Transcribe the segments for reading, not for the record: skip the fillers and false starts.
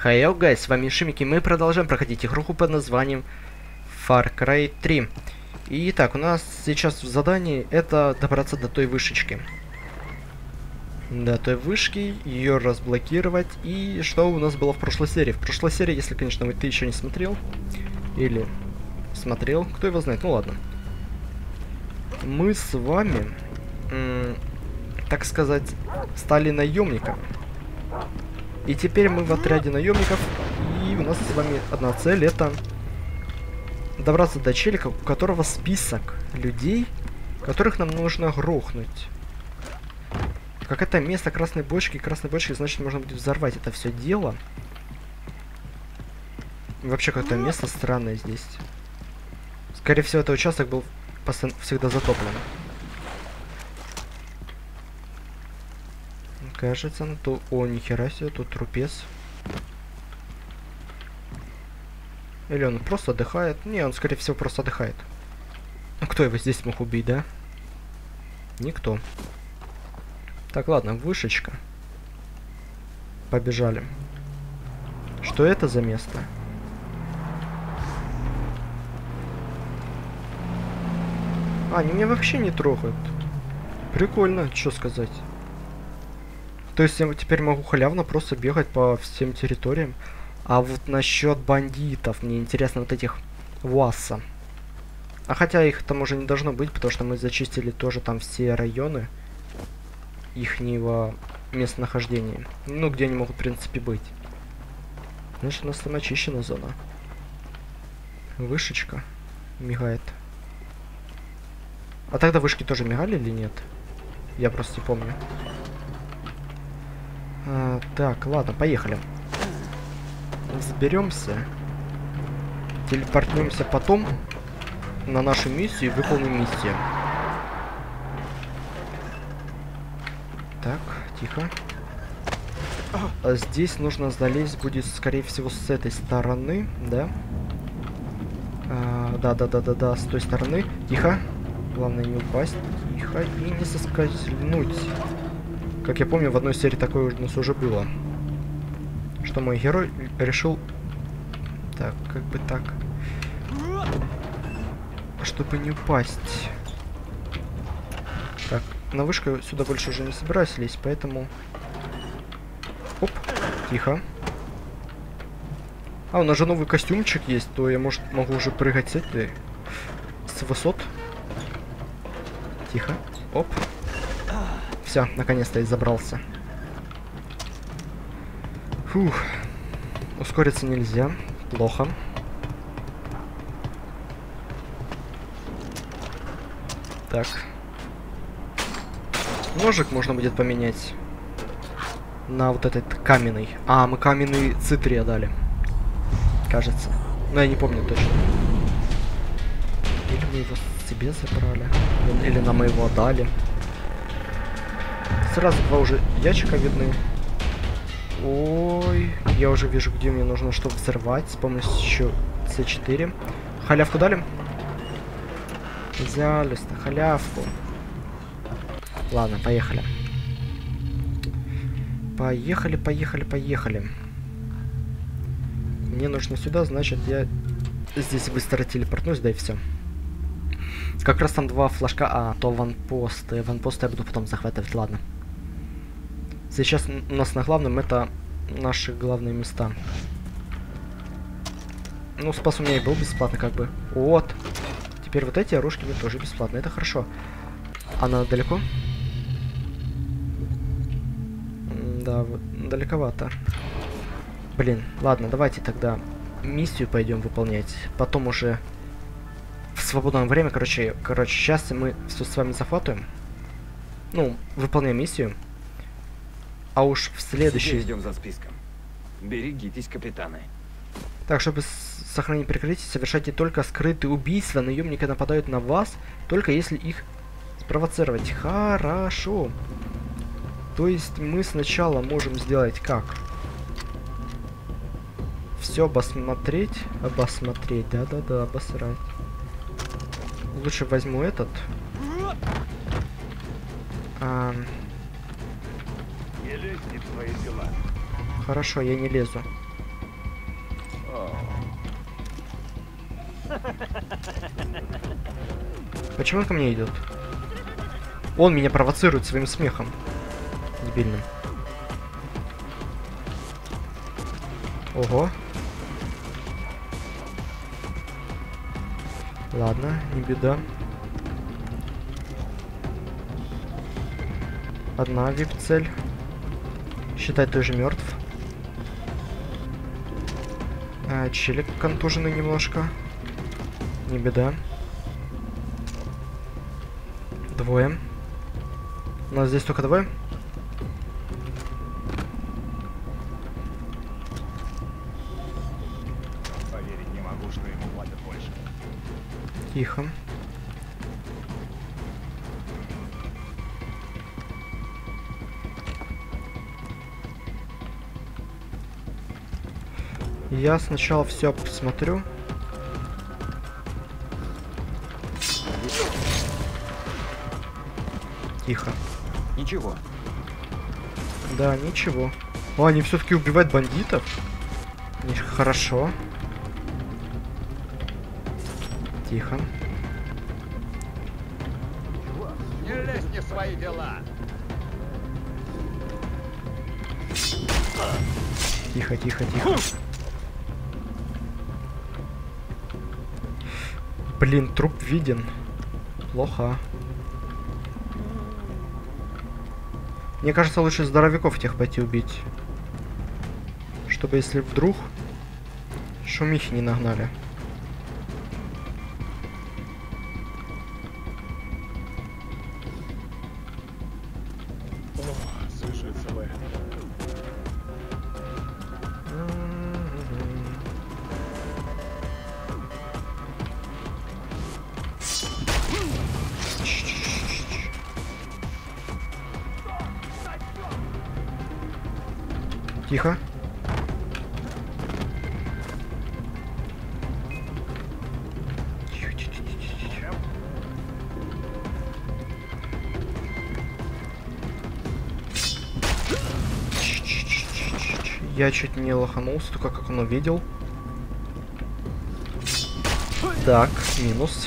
Hello guys, с вами Шимики, мы продолжаем проходить игру под названием Far Cry 3. Итак, у нас сейчас в задании это добраться до той вышечки. До той вышки, ее разблокировать. И что у нас было в прошлой серии? В прошлой серии, если, конечно, ты еще не смотрел, или смотрел, кто его знает, ну ладно. Мы с вами, так сказать, стали наемниками. И теперь мы в отряде наемников, и у нас с вами одна цель — это добраться до челика, у которого список людей, которых нам нужно грохнуть. Как это место красной бочки, значит, можно будет взорвать это все дело. И вообще, какое-то место странное здесь. Скорее всего, этот участок был всегда затоплен. Кажется, ну то... О, нихера себе, тут трупец. Или он просто отдыхает? Не, он, скорее всего, просто отдыхает. Ну, кто его здесь мог убить, да? Никто. Так, ладно, вышечка. Побежали. Что это за место? А, они меня вообще не трогают. Прикольно, что сказать. То есть я теперь могу халявно просто бегать по всем территориям. А вот насчет бандитов, мне интересно вот этих ВАСа. А хотя их там уже не должно быть, потому что мы зачистили тоже там все районы ихнего местонахождения. Ну, где они могут в принципе быть. Значит, у нас там очищена зона. Вышечка мигает. А тогда вышки тоже мигали или нет? Я просто не помню. Так, ладно, поехали. Заберемся. Телепортнемся потом на нашу миссию и выполним миссию. Так, тихо. А здесь нужно залезть будет, скорее всего, с этой стороны, да? Да, с той стороны. Тихо. Главное не упасть. Тихо. И не соскользнуть. Как я помню, в одной серии такое у нас уже было. Что мой герой решил... Так, как бы так. Чтобы не упасть. Так, на вышку сюда больше уже не собираюсь лезть, поэтому... Оп, тихо. А, у нас же новый костюмчик есть, то я, может, могу уже прыгать с этой... С высот. Тихо. Оп. Все, наконец-то я забрался. Фух. Ускориться нельзя. Плохо. Так. Ножик можно будет поменять на вот этот каменный. А, мы каменный цитрия дали. Кажется. Но я не помню точно. Или мы его себе забрали. Или нам его отдали. Сразу два уже ящика видны. Ой, я уже вижу, где мне нужно что взорвать с помощью C4. Халявку дали? Взяли-то халявку. Ладно, поехали. Поехали. Мне нужно сюда, значит, я здесь быстро телепортнусь, да и все. Как раз там два флажка. А, то ванпосты. Ванпосты я буду потом захватывать, ладно. Сейчас у нас на главном это наши главные места. Ну, спас у меня и был бесплатно, как бы. Вот. Теперь вот эти оружки мне тоже бесплатно. Это хорошо. Она далеко? Да, вот, далековато. Блин, ладно, давайте тогда миссию пойдем выполнять. Потом уже в свободное время, короче, сейчас мы все с вами захватываем. Ну, выполняем миссию. А уж в следующий... Идем за списком. Берегитесь, капитаны. Так, чтобы сохранить прикрытие, совершайте только скрытые убийства. Наемники нападают на вас, только если их спровоцировать. Хорошо. То есть мы сначала можем сделать как? Все обосмотреть. Да, обосрать. Лучше возьму этот. Не лезь не в твои дела. Хорошо, я не лезу. Почему он ко мне идет? Он меня провоцирует своим смехом. Дебильным. Ого. Ладно, не беда. Одна вип-цель. Считай, ты же мертв. Челик контуженный немножко. Не беда. Двое. У нас здесь только двое. Поверить не могу, что ему платят больше. Тихо. Я сначала все посмотрю. Тихо. Ничего. Да, ничего. О, они все-таки убивают бандитов. Хорошо. Тихо. Не лезь не в свои дела. Тихо, тихо, тихо. Блин, труп виден. Плохо. Мне кажется, лучше здоровяков тех пойти убить. Чтобы если вдруг шумихи не нагнали. Слышится бы. Тихо. Я чуть не лоханулся, только как он увидел. Так, минус.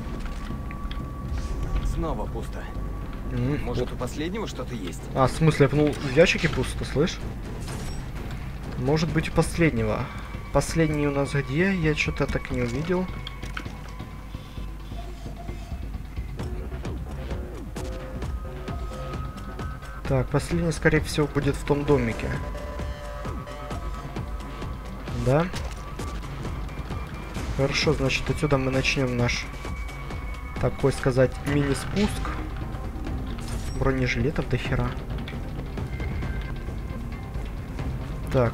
Снова пусто. Может, у последнего что-то есть? А, в смысле, я пнул в ящике пусто, слышь? Может быть, у последнего. Последний у нас где? Я что-то так не увидел. Так, последний, скорее всего, будет в том домике. Да? Хорошо, значит, отсюда мы начнем наш, такой сказать, мини-спуск. Бронежилетов до хера. Так.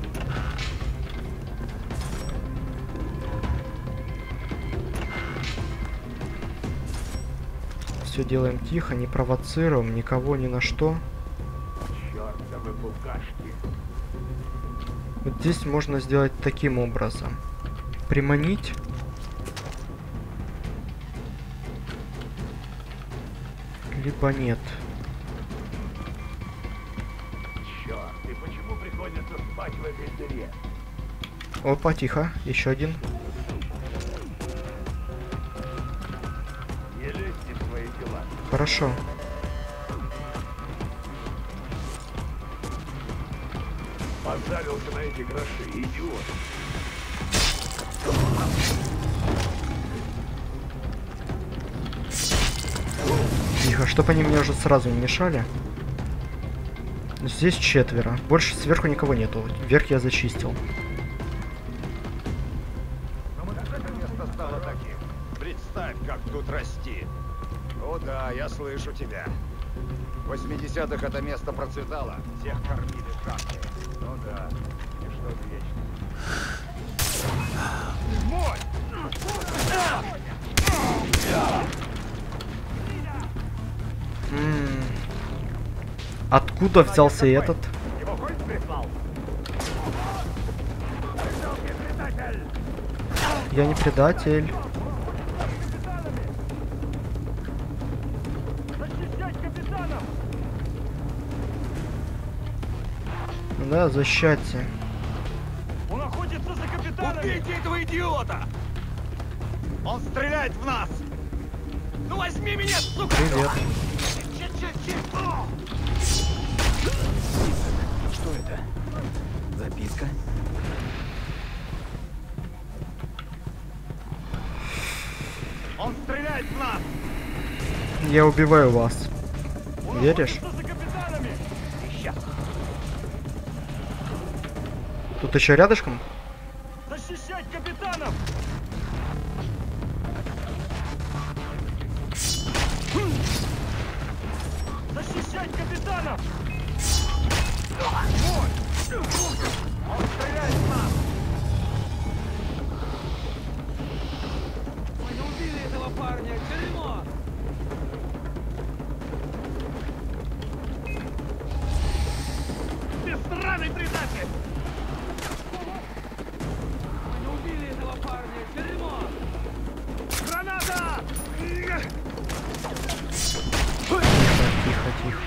Все делаем тихо, не провоцируем никого ни на что. Чёртовы букашки. Вот здесь можно сделать таким образом. Приманить. Либо нет. Чёрт, и почему приходится спать в этой дыре? Опа, тихо. Еще один. Не лезьте в свои дела. Хорошо. Позарился на эти гроши, идиот. Тихо, чтобы они мне уже сразу не мешали. Здесь 4. Больше сверху никого нету. Вверх я зачистил. Это место стало таким. Представь, как тут расти. О да, я слышу тебя. В 80-х это место процветало. Всех кормили шахты. Ну да, и что вечно. Мой! Откуда взялся этот? Его хоть прислал? Я не предатель. Да, защищайте. Он охотится за капитаном! Убейте этого идиота! Он стреляет в нас! Ну возьми меня, сука! Привет. Что это? Записка? Он стреляет в нас! Я убиваю вас. Веришь? Что за капитанами? Ища. Тут еще рядышком? Защищать капитанов! Защищать капитанов! Он стреляет в нас! Мы не убили этого парня, дерьмо! Ты сраный предатель! Мы не убили этого парня, дерьмо! Граната! Тихо, тихо.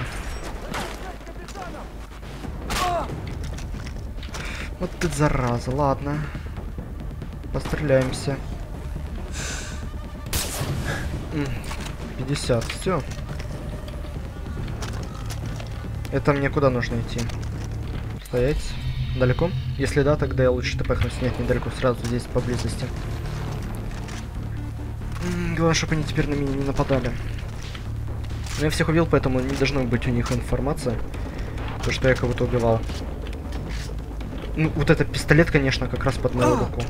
Вот ты зараза, ладно. Постреляемся. 50, все. Это мне куда нужно идти? Стоять? Далеко? Если да, тогда я лучше тпхнусь. Нет, недалеко, сразу здесь поблизости. Главное, чтобы они теперь на меня не нападали. Но я всех убил, поэтому не должно быть у них информация, то, что я кого-то убивал. Ну, вот этот пистолет, конечно, как раз под мою руку.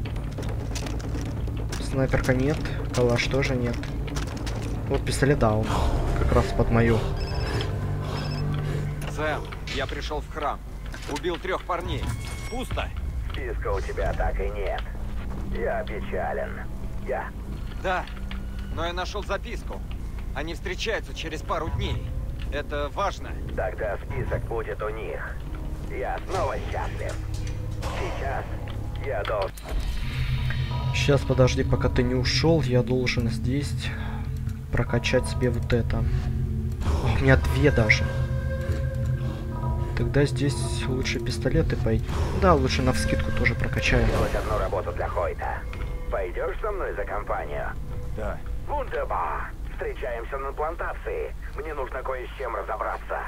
Снайперка нет, калаш тоже нет. Вот пистолет, да, он как раз под мою. Сэм, я пришел в храм. Убил 3 парней. Пусто. Списка у тебя так и нет. Я печален. Да, но я нашел записку. Они встречаются через пару дней. Это важно. Тогда список будет у них. Я снова счастлив. Сейчас я должен... Сейчас, подожди, пока ты не ушел, я должен здесь прокачать себе вот это. У меня 2 даже. Тогда здесь лучше пистолеты пойти. Да, лучше навскидку тоже прокачаем. делать одну работу для Хойта. Пойдешь со мной за компанию? Да. Вундербар! Встречаемся на плантации. Мне нужно кое с чем разобраться.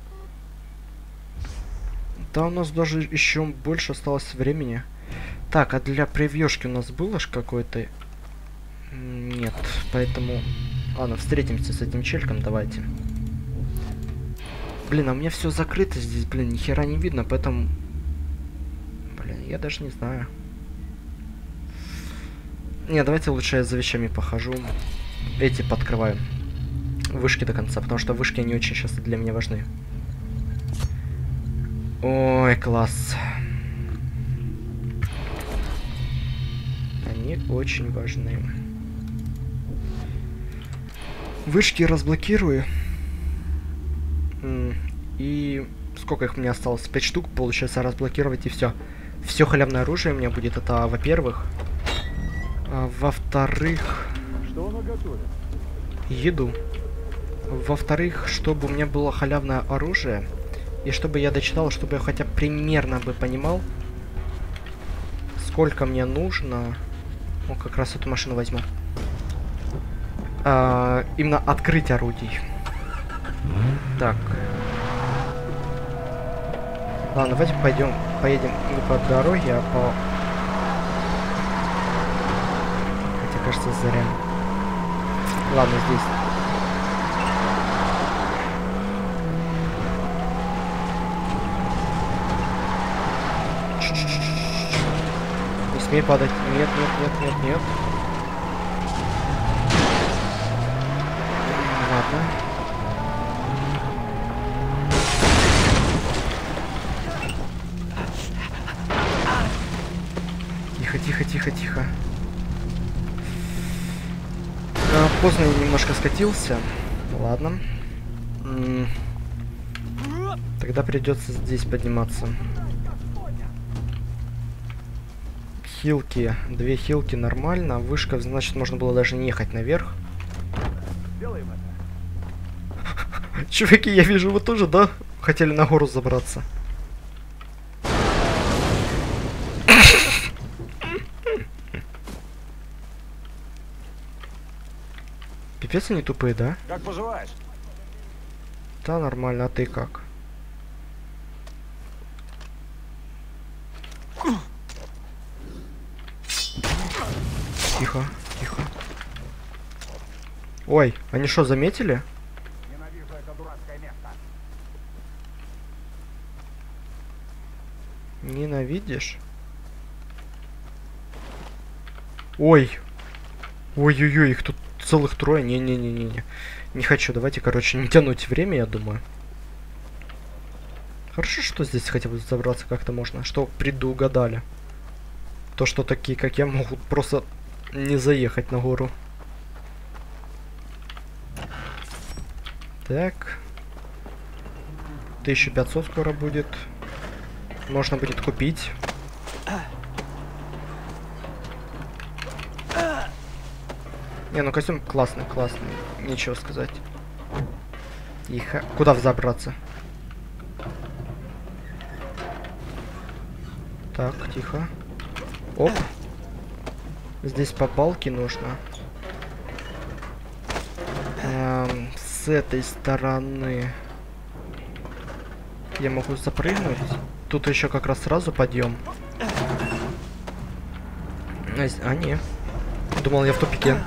Да, у нас даже еще больше осталось времени. Так, а для превьюшки у нас было ж какой-то... Нет, поэтому... Ладно, встретимся с этим чельком, давайте. Блин, а у меня все закрыто здесь, блин, ни хера не видно, поэтому... Блин, я даже не знаю. Не, давайте лучше я за вещами похожу. Эти подкрываю. Вышки до конца, потому что вышки, они очень сейчас для меня важны. Ой, класс. Они очень важны. Вышки разблокирую. И сколько их мне осталось? 5 штук, получается, разблокировать и все. Все халявное оружие у меня будет, это во-первых. Во-вторых... Что она готовит? Еду. Во-вторых, чтобы у меня было халявное оружие. И чтобы я дочитал, чтобы я хотя бы примерно бы понимал, сколько мне нужно. О, как раз эту машину возьму. Именно открыть орудий. Так. Ладно, давайте поедем не по дороге, а по... Хотя, кажется, зря. Ладно, здесь. Не смей падать. Нет, нет, нет, нет, нет. Ладно. Тихо, тихо, тихо, тихо. Поздно я немножко скатился. Ладно. Тогда придется здесь подниматься. Хилки. 2 хилки нормально. Вышка, значит, можно было даже не ехать наверх. Делаем это. Чуваки, я вижу, вы тоже, да? Хотели на гору забраться. Пипец они тупые, да? Как поживаешь? Да, нормально, а ты как? Тихо, тихо. Ой, они что, заметили? Ненавижу это дурацкое место. Ненавидишь? Ой. Ой-ой-ой, их тут целых трое. Не-не-не-не-не. Не хочу, давайте, короче, не тянуть время, я думаю. Хорошо, что здесь хотя бы забраться как-то можно. Что предугадали. То, что такие, как я, могут просто не заехать на гору. Так. 1500 скоро будет. Можно будет купить. Не, ну костюм классный, классный. Нечего сказать. Тихо. Куда взобраться? Так, тихо. Оп. Здесь по балке нужно. С этой стороны я могу запрыгнуть. Тут еще как раз сразу подъем. А, не. Думал, я в тупике.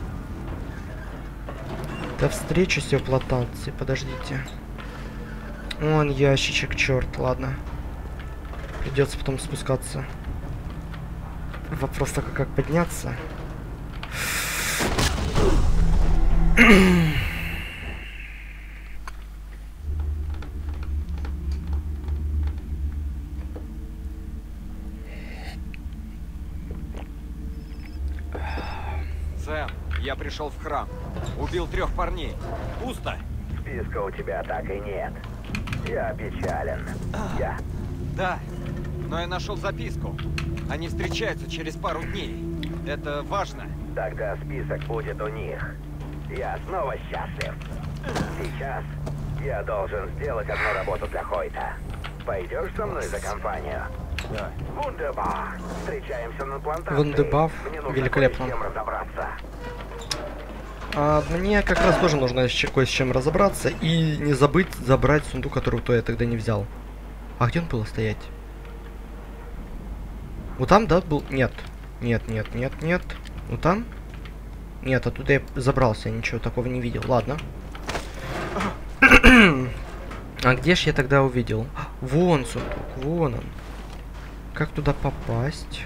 Да встречусь я в плантации, подождите. Вон ящичек, черт, ладно. Придется потом спускаться. Вопрос только как подняться. Сэм, я пришел в храм. Убил 3 парней. Пусто. Списка у тебя так и нет. Я опечален. Я... Да, но я нашел записку. Они встречаются через пару дней. Это важно. Тогда список будет у них. Я снова счастлив. Сейчас я должен сделать одну работу для Хойта. Пойдешь со мной за компанию? Да. Вундербар. Встречаемся на плантации. Вундербар. Мне нужно Великолепно. кое с чем разобраться. Мне как раз тоже нужно кое с чем разобраться и не забыть забрать сундук, который то я тогда не взял. А где он был стоять? Вот там, да, был? Нет. Нет, нет, нет, нет. Вот там? Нет, оттуда я забрался, я ничего такого не видел. Ладно. А где ж я тогда увидел? Вон сундук, вон он. Как туда попасть?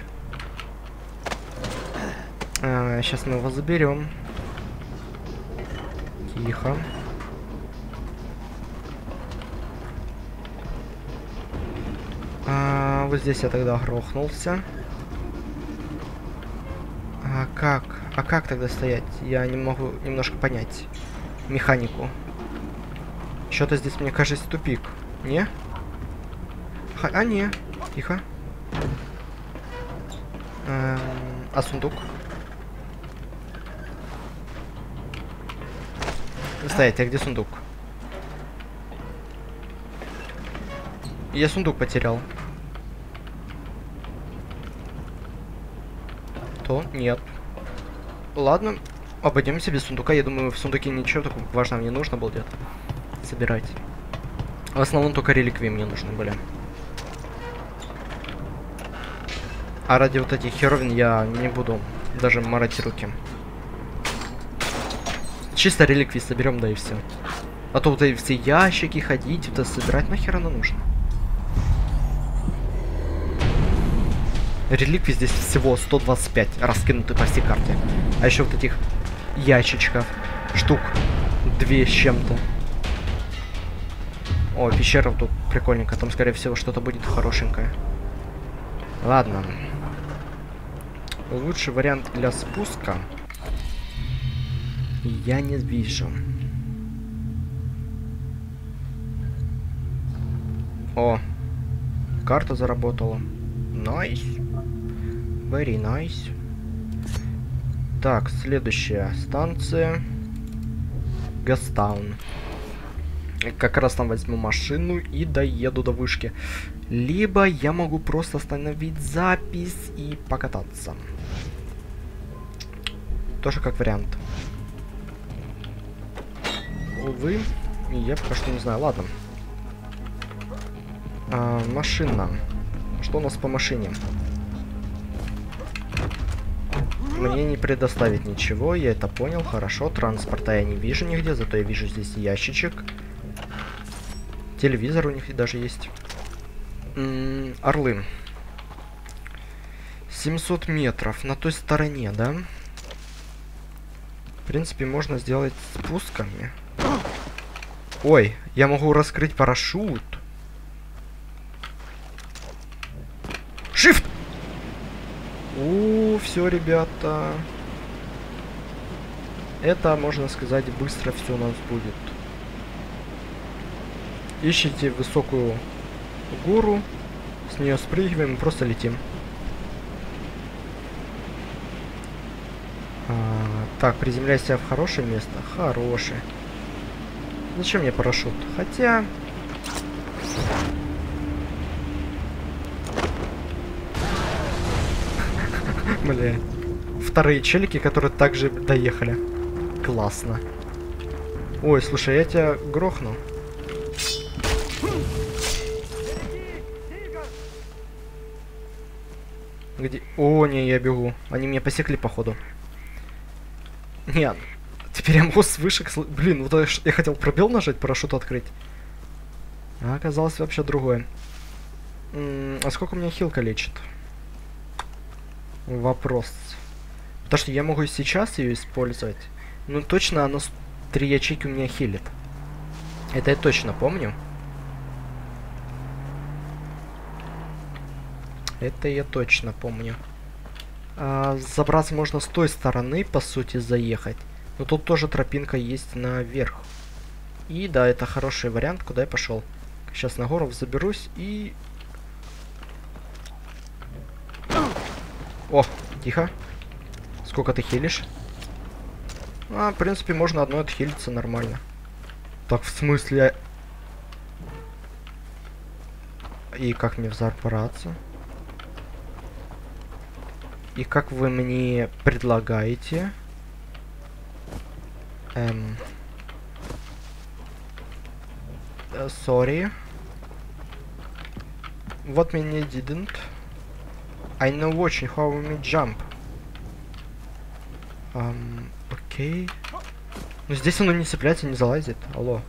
Сейчас мы его заберем. Тихо. Вот здесь я тогда грохнулся. А как тогда стоять? Я не могу немножко понять механику. Что-то здесь, мне кажется, тупик. Не? Не. Тихо. А сундук? Стоять, а где сундук? Я сундук потерял. То нет. Ладно, обойдемся без сундука. Я думаю, в сундуке ничего такого важного не нужно будет собирать. В основном только реликвии мне нужны были. А ради вот этих херовин я не буду даже марать руки. Чисто реликвии соберем, да и все. А то вот эти все ящики ходить, это собирать нахер оно нужно. Реликвий здесь всего 125 раскинуты по всей карте. А еще вот этих ящичков штук 2 с чем-то. О, пещера тут прикольненько. Там, скорее всего, что-то будет хорошенькое. Ладно. Лучший вариант для спуска я не вижу. О, карта заработала. Nice. Very nice. Так, следующая станция. Гастаун. Как раз там возьму машину и доеду до вышки. Либо я могу просто остановить запись и покататься. Тоже как вариант. вы, и я пока что не знаю. Ладно. Машина. Что у нас по машине? Мне не предоставить ничего, я это понял, хорошо. Транспорта я не вижу нигде, зато я вижу здесь ящичек. Телевизор у них даже есть. Орлы. 700 метров на той стороне, да? В принципе, можно сделать спусками. Ой, я могу раскрыть парашют. Shift! Все, ребята. Это, можно сказать, быстро все у нас будет. Ищите высокую гору, с нее спрыгиваем и просто летим. Так, приземляйся в хорошее место. Хорошее. Зачем мне парашют? Хотя... Бля. Вторые челики, которые также доехали. Классно. Ой, слушай, я тебя грохну. Где? О, не, я бегу. Они меня посекли, походу. Нет. Теперь я могу с вышек... Блин, вот я хотел пробел нажать, парашют открыть. А оказалось вообще другое. А сколько у меня хилка лечит? Вопрос. Потому что я могу и сейчас ее использовать. Ну, точно она 3 ячейки у меня хилит. Это я точно помню. Это я точно помню. Забраться можно с той стороны, по сути, заехать. Но тут тоже тропинка есть наверх. И да, это хороший вариант, куда я пошел. Сейчас на гору заберусь и... О, тихо. Сколько ты хилишь? В принципе, можно одной отхилиться нормально. Так, в смысле... И как мне взорваться? И как вы мне предлагаете? Sorry. What me didn't? I know watching how we jump. Окей. Ну здесь оно не цепляется, не залазит. Алло.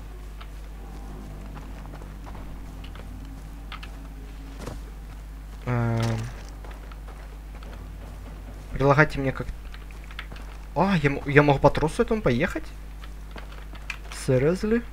Предлагайте мне как... я могу по тросу этому поехать? Seriously?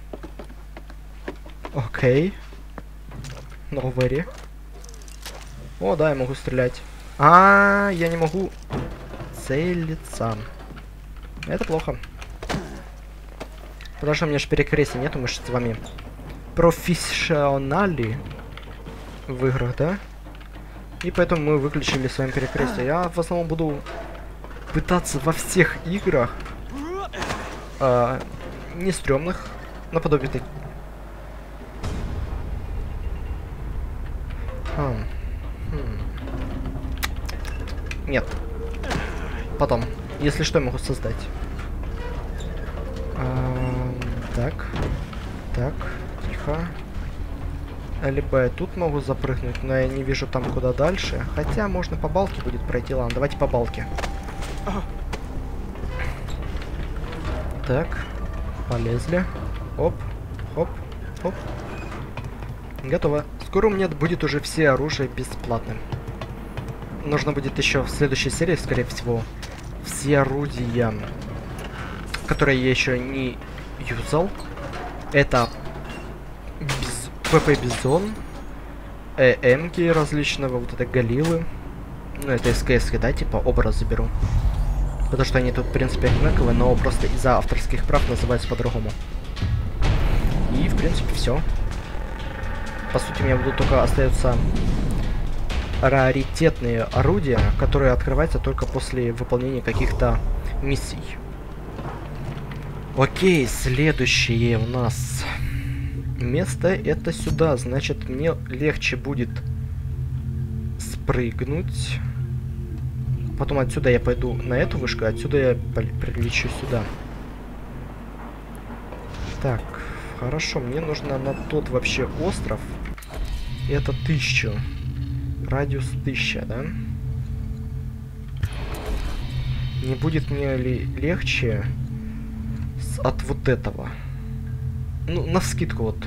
Окей. No very. О, да, я могу стрелять. Я не могу целиться. Это плохо. Потому что у меня же перекрестия нету, мы же с вами профессионали в играх, да? И поэтому мы выключили с вами перекрестие. Я в основном буду пытаться во всех играх не стрёмных, наподобие таких. Нет. Потом. Если что, я могу создать. Так. Так. Тихо. Либо я тут могу запрыгнуть, но я не вижу там куда дальше. Хотя можно по балке будет пройти. Ладно, давайте по балке. Так. Полезли. Оп. Хоп. Хоп. Готово. Скоро у меня будет уже все оружие бесплатным. Нужно будет еще в следующей серии, скорее всего, все орудия, которые я еще не юзал. Это ПП Бизон, ЭМки различного, вот это Галилы. Ну, это СКС, да, типа образ заберу. Потому что они тут, в принципе, одинаковые, но просто из-за авторских прав называются по-другому. И, в принципе, все. По сути, у меня будут только остаются раритетные орудия, которые открываются только после выполнения каких-то миссий. Окей, следующее у нас место это сюда. Значит, мне легче будет спрыгнуть. Потом отсюда я пойду на эту вышку, отсюда я прилечу сюда. Так, хорошо, мне нужно на тот вообще остров. Это 1000. Радиус 1000, да? Не будет мне ли легче от вот этого? Ну, навскидку вот.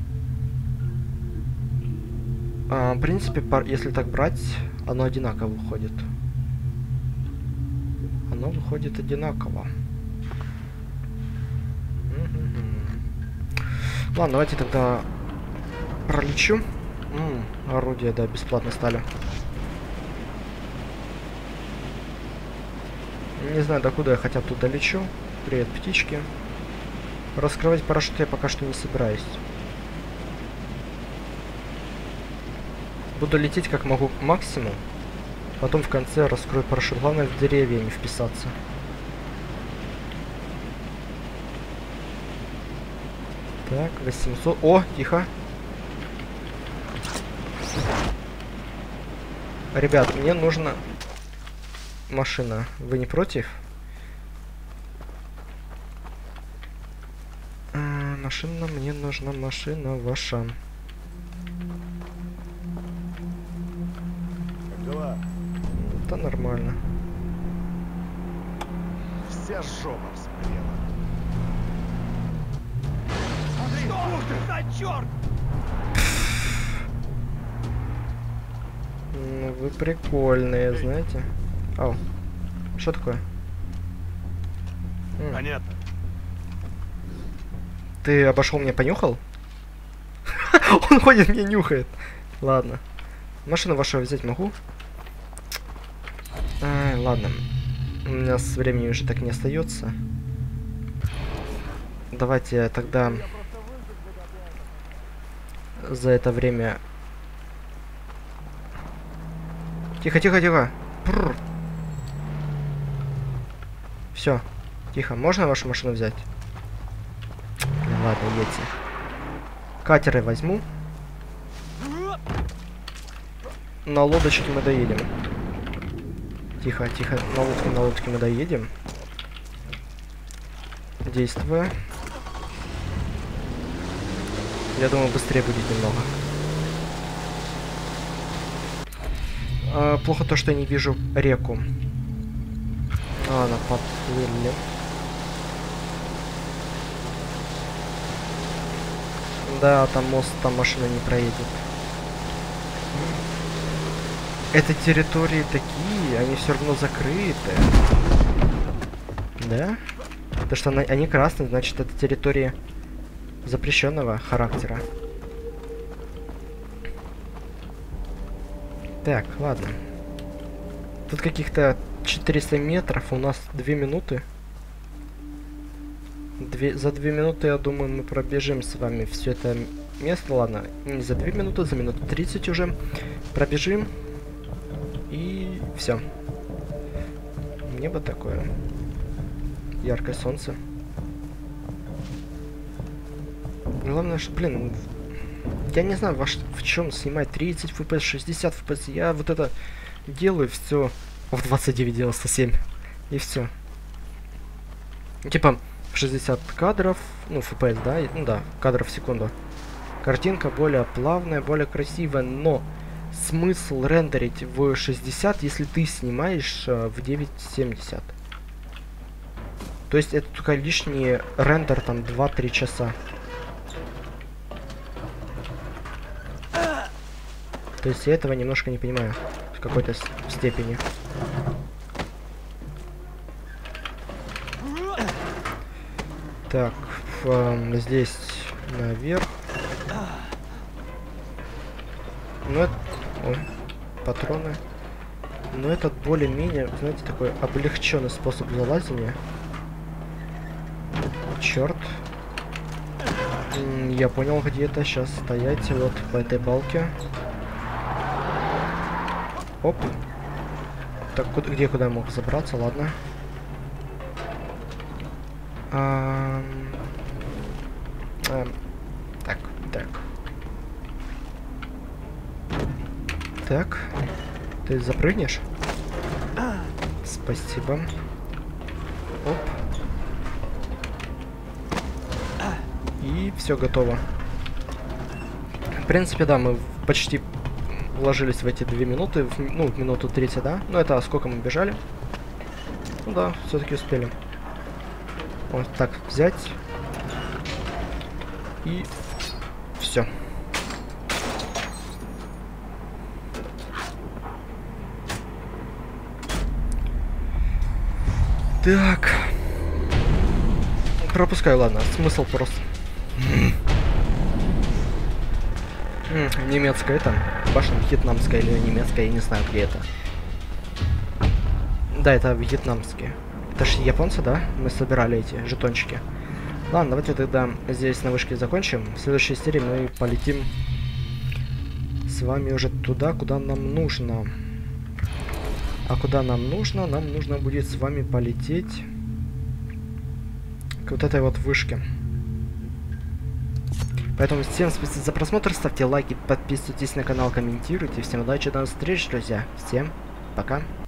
В принципе, если так брать, оно одинаково выходит. Оно выходит одинаково. Ладно, давайте тогда пролечу. Орудия, да, бесплатно стали. Не знаю, докуда я хотя бы тут долечу. Привет, птички. Раскрывать парашют я пока что не собираюсь. Буду лететь как могу максимум. Потом в конце раскрою парашют. Главное в деревья не вписаться. Так, 800. О, тихо. Ребят, мне нужна машина. Вы не против? Машина, мне нужна машина ваша. Как дела? Это нормально. Вся жопа вспрела. Смотри, что ты за черт? Ну, вы прикольные, знаете. Ау. Что такое? Понятно. Ты обошел меня, понюхал? Он ходит, меня нюхает. Ладно. Машину вашу взять могу? Ладно. У меня с времени уже так не остается. Давайте тогда за это время... Тихо, тихо, тихо. Все. Тихо. Можно вашу машину взять? Ладно, едьте. Катеры возьму. На лодочке мы доедем. Тихо, тихо. На лодке мы доедем. Действуя. Я думаю, быстрее будет немного. Плохо то, что я не вижу реку. Ладно, поплыли. Да, там мост, там машина не проедет. Это территории такие, они все равно закрыты. Да? То, что они красные, значит, это территория запрещенного характера. Так, ладно. Тут каких-то 400 метров, у нас 2 минуты. За 2 минуты, я думаю, мы пробежим с вами все это место. Ладно, не за 2 минуты, за минут 30 уже пробежим. И все. Небо такое. Яркое солнце. Главное, что, блин, я не знаю, в чем снимать 30 FPS, 60 FPS. Я вот это делаю все в 29.97. И все. Типа 60 кадров, ну, FPS, да? Ну да, кадров в секунду. Картинка более плавная, более красивая, но смысл рендерить в 60, если ты снимаешь в 970. То есть это только лишний рендер, там 2-3 часа. То есть я этого немножко не понимаю в какой-то степени. Так, здесь наверх. Ну это... Ой, патроны. Но этот более-менее, знаете, такой облегченный способ залазения. Черт. Я понял, где это. Сейчас стоять вот по этой балке. Оп. Так, куда я мог забраться? Ладно. Так, так. Так. Ты запрыгнешь? Спасибо. Оп. И все готово. В принципе, да, мы почти вложились в эти 2 минуты, ну, минуту 30, да? Ну, это сколько мы бежали? Ну да, все-таки успели. Вот так взять. И все. Так. Пропускаю, ладно, смысл просто. Немецкая это. Башня вьетнамская или немецкая, я не знаю, где это. Да, это вьетнамские. Это же японцы, да? Мы собирали эти жетончики. Ладно, давайте тогда здесь на вышке закончим. В следующей серии мы полетим с вами уже туда, куда нам нужно. А куда нам нужно? Нам нужно будет с вами полететь к вот этой вот вышке. Поэтому всем спасибо за просмотр, ставьте лайки, подписывайтесь на канал, комментируйте. Всем удачи, до новых встреч, друзья. Всем пока.